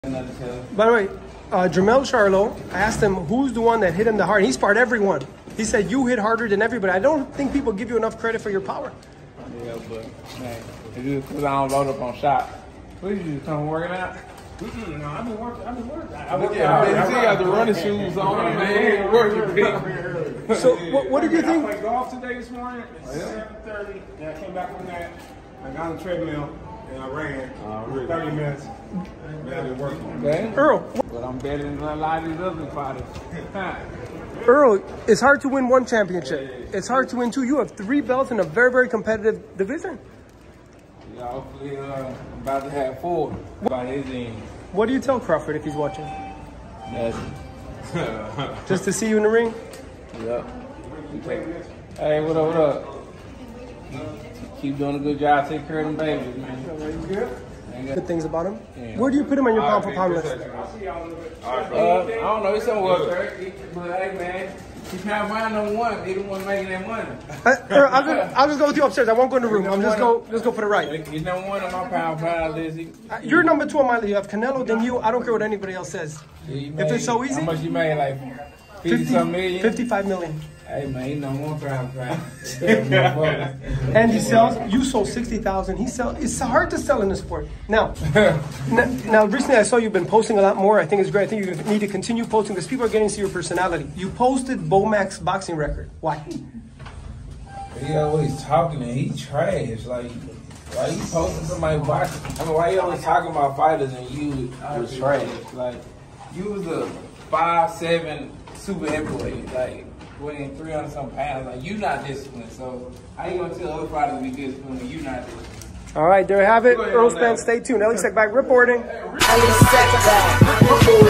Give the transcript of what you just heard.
By the way, Jermell Charlo, I asked him who's the one that hit him the hard. He sparred everyone. He said you hit harder than everybody. I don't think people give you enough credit for your power. Yeah, but man, it's just because I don't load up on shot. What did you come working out? No, I've been working. I got the running shoes on, man. Working. So what did you think? I played golf today this morning at 7:30. Then I came back from that. I got on the treadmill and I ran for 30 minutes. Man, I've been working. Okay. Earl. But I'm better than a lot of these other fighters. Earl, it's hard to win one championship. It's hard to win two. You have 3 belts in a very, very competitive division. Yeah, hopefully I'm about to have 4 by his end. What do you tell Crawford if he's watching? Nothing. Just to see you in the ring? Yep. Hey, what up, what up? Keep doing a good job. Take care of them babies, man. Good things about him? Yeah. Where do you put him on your pound for pound list? I don't know. He's somewhere up there. But hey, man, he's not mine number 1. He the one making that money. I'll just go with you upstairs. I won't go in the room. I'm just go for the right. He's number 1 on my pound list. You're number 2 on my list. You have Canelo, then you. I don't care what anybody else says. If it's so easy. How much you made? Like 50-something million? 55 million. Hey man, he number 1 pound. And he sells. You sold 60,000. He sells. It's hard to sell in this sport. Now, now recently I saw you've been posting a lot more. I think it's great. I think you need to continue posting because people are getting to see your personality. You posted Bomac's boxing record. Why? He always talking and he trash. Like why you posting somebody boxing? I mean, why you always talking about fighters and you was trash? Like you was a 5'7" super heavyweight. Like weighing 300-something pounds, like you not disciplined. So how you gonna tell other fighters to be disciplined when you not disciplined? All right, there you have it. Errol Spence, stay tuned. Ellie Sec back reporting.